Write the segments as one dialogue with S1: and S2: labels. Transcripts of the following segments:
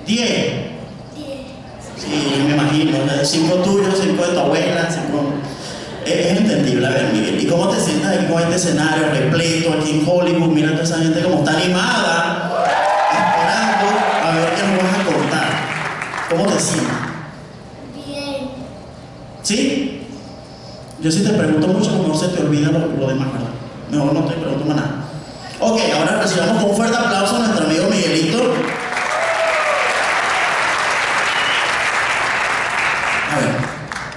S1: 10. Sí, me imagino, 5 tuyos, 5 de tu abuela, 5... Es entendible. A ver, Miguel, ¿y cómo te sientas aquí con este escenario repleto aquí en Hollywood? Mira toda esa gente como está animada, esperando a ver qué nos vas a contar. ¿Cómo te sientes?
S2: Bien.
S1: ¿Sí? Yo sí te pregunto mucho, mejor se te olvida lo demás, ¿verdad? Mejor no te pregunto más nada. Ok, ahora recibamos con un fuerte aplauso a nuestro amigo Miguelito. A ver.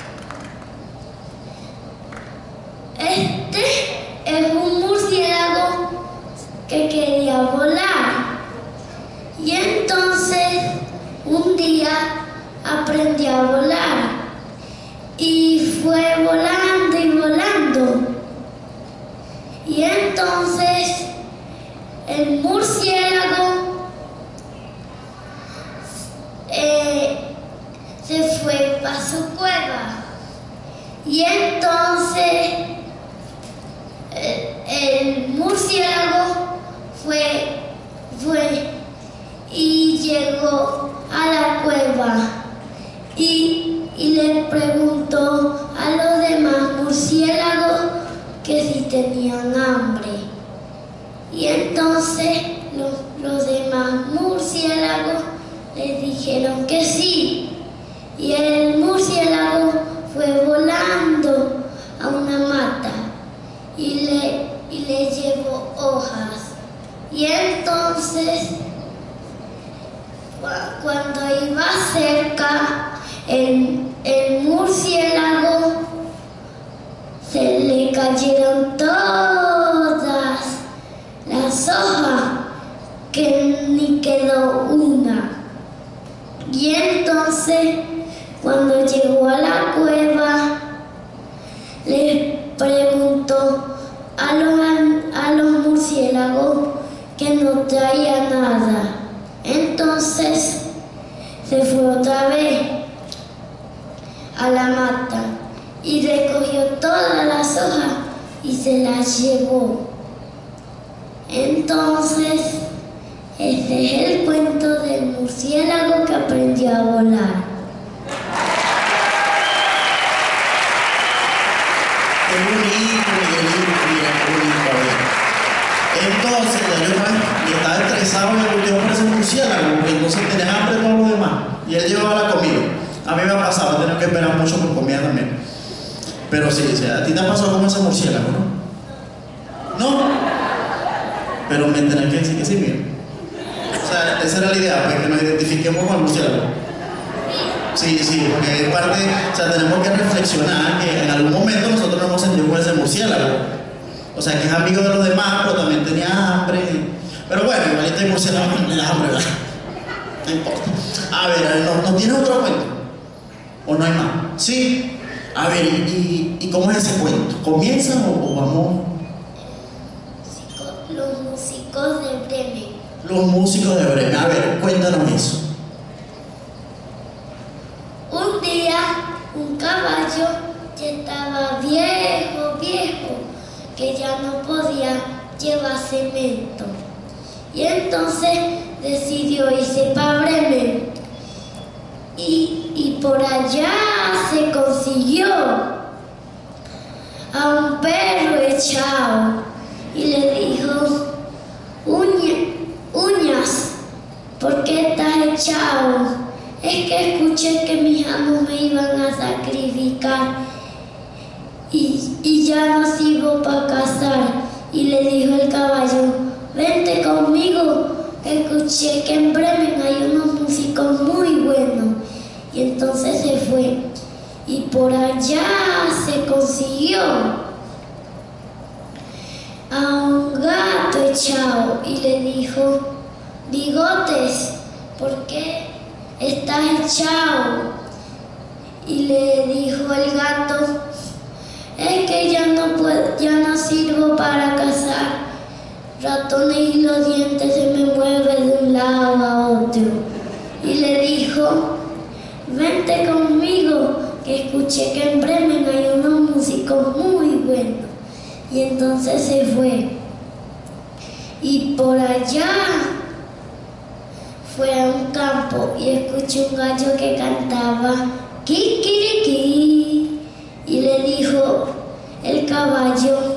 S2: Este es un murciélago que quería volar. Y entonces un día aprendió a volar. Y fue volando y volando. Y entonces el murciélago se fue para su cueva. Y entonces el murciélago fue y llegó a la cueva y le preguntó a los demás murciélagos que si tenían hambre. Y entonces los demás murciélagos les dijeron que sí. Y el murciélago fue volando a una mata y le llevó hojas. Y entonces, cuando iba cerca, el murciélago se le cayeron todas las hojas, que ni quedó una. Y entonces, cuando llegó a la cueva, le preguntó a los murciélagos que no traía nada. Entonces se fue otra vez a la mata y recogió todas las hojas y se las llevó. Entonces, ese es el cuento del murciélago que aprendió a volar.
S1: Qué bonito, Miguelito, mira qué bonito. Entonces, y estaba estresado en el último por ese murciélago, porque entonces tenía hambre de todo lo demás. Y él llevaba la comida. A mí me ha pasado, he tenido que esperar mucho por comida también. Pero sí, a ti te ha pasado con ese murciélago, ¿no? ¿No? Pero me tenés que decir que sí, mira. O sea, esa era la idea, pues, que nos identifiquemos con el murciélago. Sí, porque es parte, o sea, tenemos que reflexionar que en algún momento nosotros nos hemos sentido con ese murciélago. O sea, que es amigo de los demás, pero también tenía hambre. Pero bueno, igualito el murciélago no le da hambre, ¿verdad? No importa. A ver, ¿no tienes otro cuento? ¿O no hay más? Sí. A ver, ¿y cómo es ese cuento? ¿Comienza o vamos?
S2: Los músicos de Bremen.
S1: Los músicos de Bremen. A ver, cuéntanos eso.
S2: Un día, un caballo ya estaba viejo, que ya no podía llevar cemento. Y entonces decidió irse para Bremen. Y por allá se consiguió a un perro echado y le dijo: Uñas, ¿por qué estás echado? Es que escuché que mis amos me iban a sacrificar y ya no sirvo para cazar. Y le dijo el caballo: vente conmigo, escuché que en Bremen hay unos músicos muy buenos. Y entonces se fue y por allá se consiguió a un gato echado y le dijo: Bigotes, ¿por qué estás echado? Y le dijo el gato: es que ya no sirvo para cazar ratones y los dientes se me mueven de un lado a otro. Y le dijo: vente conmigo, que escuché que en Bremen hay unos músicos muy buenos. Y entonces se fue. Y por allá fue a un campo y escuchó un gallo que cantaba kikiriki y le dijo el caballo,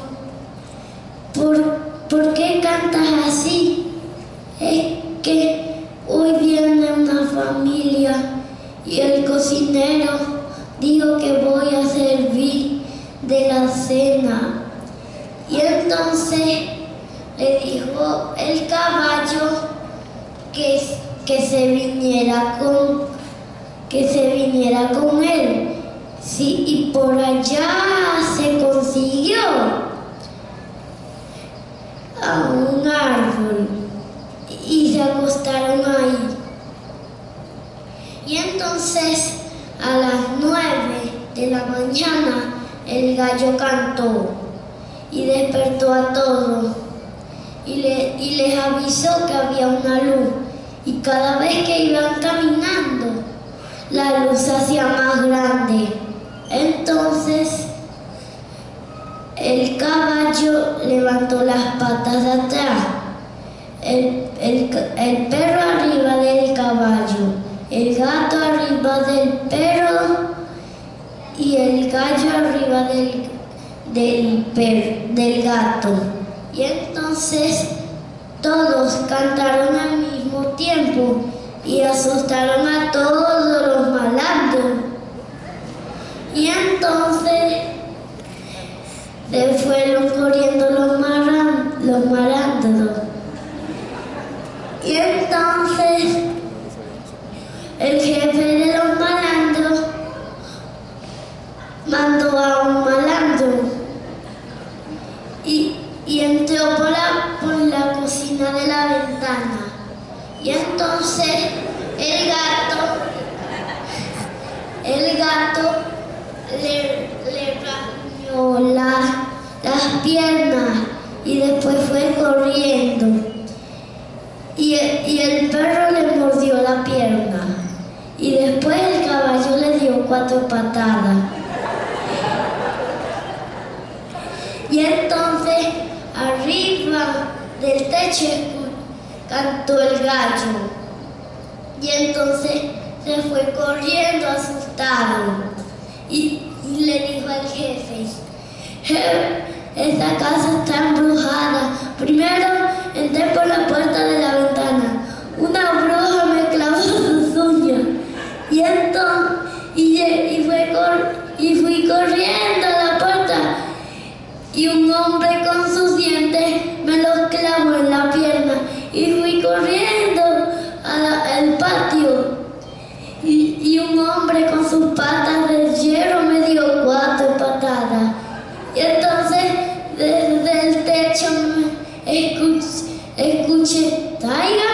S2: ¿por qué cantas así? Es que hoy viene una familia y el cocinero dijo que voy a servir de la cena. Y entonces le dijo el caballo que se viniera con él. Sí, y por allá se consiguió a un árbol y se acostaron ahí. Y entonces a las 9 de la mañana el gallo cantó y despertó a todos y les avisó que había una luz, y cada vez que iban caminando la luz se hacía más grande. Entonces el caballo levantó las patas de atrás, el perro arriba del caballo, el gato arriba del perro y el gallo arriba del gato. Y entonces todos cantaron al mismo tiempo y asustaron a todos los malandros. Y entonces se fueron corriendo los malandros. Y entonces el jefe de los malandros mandó a un malandro y entró por la cocina de la ventana. Y entonces el gato le rasguñó las piernas y después fue corriendo. Y el perro le mordió la pierna. Y después el caballo le dio 4 patadas. Y entonces arriba del techo cantó el gallo. Y entonces se fue corriendo asustado. Y le dijo al jefe, esta casa está embrujada. Primero entré por la puerta de la ventana. Una bruja me clavó sus uñas. Y entonces fui corriendo a la puerta. Y un hombre con sus dientes me los clavó en la pierna. Y fui corriendo al patio. Y un hombre con sus patas de hierro me dio 4 patadas. Y entonces desde el techo escuché, ¡Taiga!